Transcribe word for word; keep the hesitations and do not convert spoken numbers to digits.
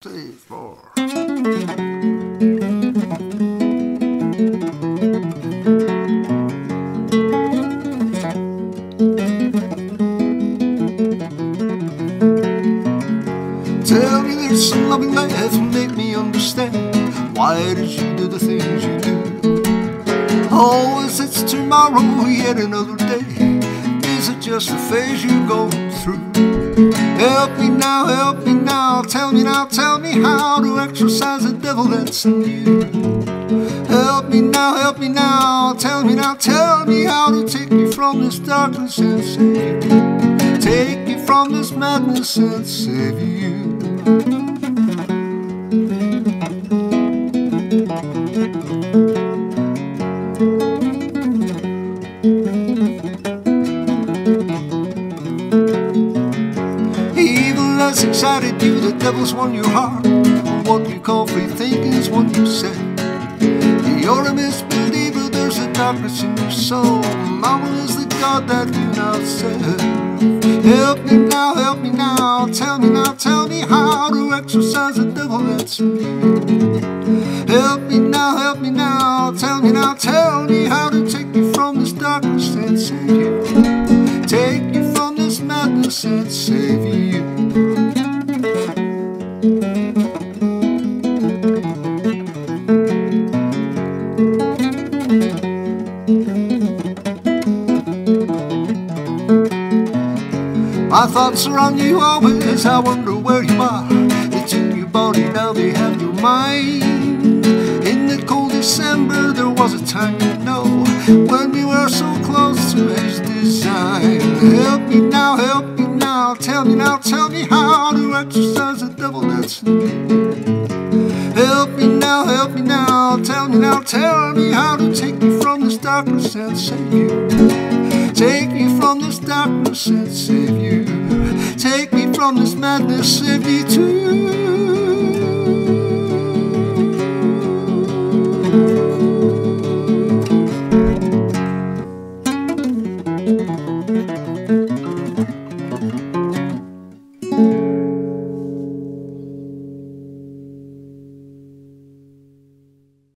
three, four. Tell me there's some loving laugh and make me understand. Why did you do the things you do? Always it's tomorrow, yet another day. Is it just a phase you're going through? Help me now, help me now. Tell me now, tell me how to exorcise the devil that's in you. Help me now, help me now. Tell me now, tell me how to take me from this darkness and save you. Take me from this madness and save you. Evil has excited you, the devil's won your heart. What you call free thinking is what you said. You're a misbeliever, there's a darkness in your soul. Mammon is the God that you now serve. Help me now, help me now. Tell me now, tell me how to exorcise the devil that's in you. Help me now, help me now. Tell me now, tell me how to take you from this darkness and save you. Take you from this madness and save you. My thoughts surround you always, I wonder where you are. It's in your body, now they have your mind. In the cold December, there was a time, you know, when we were so close to his design. Help me now, help me now. Tell me now, tell me how to exorcise the devil that's in me. Help me now, help me now. Tell me now, tell me how to take you from this darkness and save you. Take me from this darkness and save you. Take me from this madness, save me too.